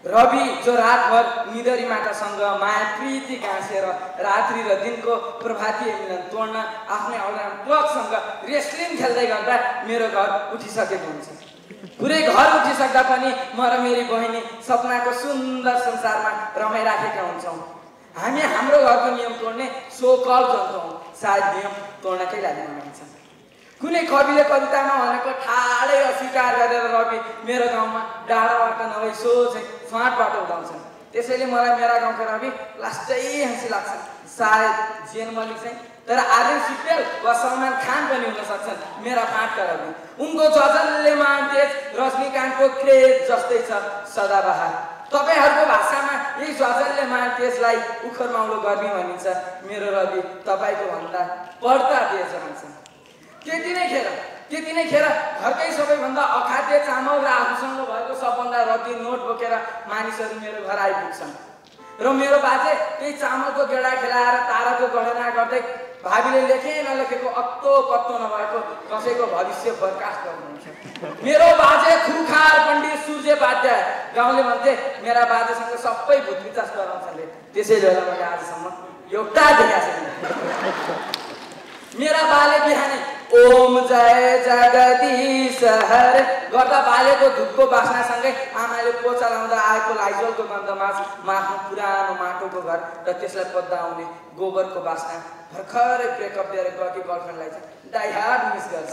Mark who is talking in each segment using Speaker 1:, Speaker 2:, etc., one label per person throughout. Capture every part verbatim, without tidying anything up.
Speaker 1: रवि जो रातभर निदरी माटासँग माया प्रीति गाँसेर रात्रि र दिनको प्रभातीय मिलन तोड्न आफ्नै अलार्म क्लकसँग रेस्लिङ खेल्दै गर्दा मेरो घर उठिसकेको हुन्छ। पुरै घर उठिसक्दा पनि म र मेरी बहिनी सपनाको सुन्दर संसारमा रमाइराखेका हुन्छौँ। हामी हाम्रो घरको नियम तोड्ने सो कल जन्तु हौँ, सायद नियम तोड्नकै लागि मनाइन्छ। कुनै कविले कवितामा भनेको ठाडै अस्वीकार गरेर रवि मेरो गाउँमा डाँडाबाट नभई सोझै फाँटबाट उदाउँछन्। त्यसैले मलाई मेरा गाउँका रवि लास्टै हाँसी लाग्छ। सायद जेन मलिक चाहिँ तर आर्यन सिप्पेल वा सलमान खान पनि हुन सक्छन् मेरा फाँटका रवि। उनको जजल्ले मान्तेज रजनीकान्तको क्रेज जस्तै छ सदाबहार। तपाईहरूको भाषामा यही जजल्ले मान्तेजलाई उखरमाउलो गर्मी भनिन्छ। मेरो रवि तपाईँको भन्दा बढ्ता तेज रहन्छ। त्यति नै खेर त्यति नै खेर घरकै सबैभन्दा अखाद्य चामल र आफूसँग भएको सबभन्दा रड्डी नोट बोकेर मानिसहरू मेरो घर आइपुग्छन् र मेरो बाजे त्यही चामलको गेडा खेलाएर ताराको गणना गर्दै भाबीले लेखे नलेखेको अत्तो पत्तो नभएको कसैको भविष्य फोरकास्ट गर्नुहुन्छ। मेरो बाजे खुखार पण्डित सूर्य पाध्याय। गाउँले भन्थे मेरा बाजेसँग सबै भूत पिचास गराउँछन् रे। त्यसैले होला मैले आजसम्म एउटा देखाएको छैन। मेरा बाले बिहानै ओम जय जगदीश हरे गर्दा बालेको धुपको बास्नासँगै आमाले पोचा लाउँदा आएको लाइजोलको गन्धमा आफ्नो पुरानो माटोको घर र त्यसलाई पद्दा आउने गोबरको बास्ना भर्खरै ब्रेकअप दिएर गएकी गर्लफ्रेन्डलाई चाहिँ डाइ हार्ड मिस गर्छ।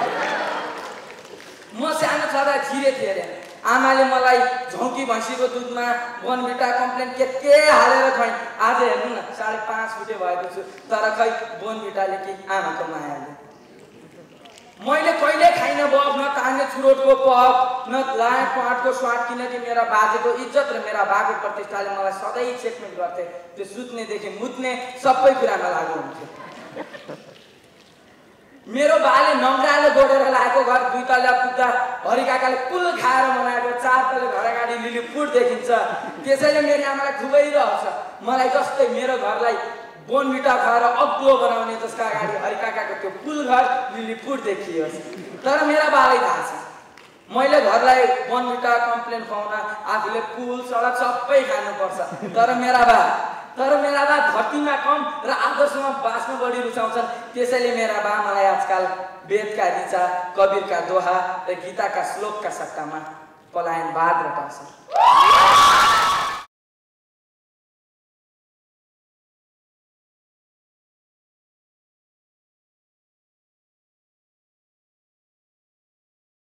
Speaker 1: म सानो छँदा झिरे थिएँ अरे। आमाले मलाई झौकी भैँसीको दुधमा बोनभिटा कम्प्लेन के के हालेर खुवाइन्। आज हेर्नु न साढे पाँच फुटे भएको छु तर खै बोनभिटाले कि आमाको मायाले। मैले कहिले खाइन बफ न ताने चुरोटको पफ न लाए पाटको स्वाद किनकि मेरा बाजेको इज्जत र मेरा बाको प्रतिष्ठाले मलाई सधैँ चेकमेट गर्थे। त्यो सुत्नेदेखि मुत्ने सबै कुरामा लागु हुन्थ्यो। मेरो बाले नङ्ग्राले गोडेर लागेको घर दुई तल्ला पुग्दा हरिकाकाले पुल खाएर बनाएको चार तले घर अगाडि लिलिपुट देखिन्छ। त्यसैले मेरो आमालाई खुबै रहन्छ। मलाई जस्तै मेरो घरलाई बोनभिटा खाएर अग्लो बनाउने जसका अगाडि हरिकाकाको त्यो पुल घर लिलिपुट देखियोस्। तर मेरा बालाई थाहा छ मैले घरलाई बोनभिटा कम्प्लेन खुवाउन आफूले पुल सडक सबै खानुपर्छ। तर मेरा बा तर मेरा बा धरतीमा कम र आदर्शमा बाँच्न बढी रुचाउँछन्। त्यसैले मेरा बा मलाई आजकल वेदका ऋचा, कबीरका दोहा र गीताका श्लोकका सट्टामा पलायनवाद रटाउँछन्।